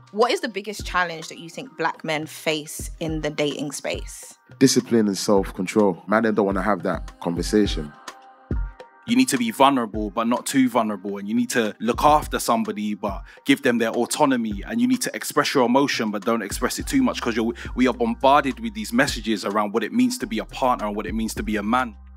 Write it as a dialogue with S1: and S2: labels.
S1: What is the biggest challenge that you think black men face in the dating space?
S2: Discipline and self-control. Man, they don't want to have that conversation.
S3: You need to be vulnerable, but not too vulnerable. And you need to look after somebody, but give them their autonomy. And you need to express your emotion, but don't express it too much, because we are bombarded with these messages around what it means to be a partner and what it means to be a man.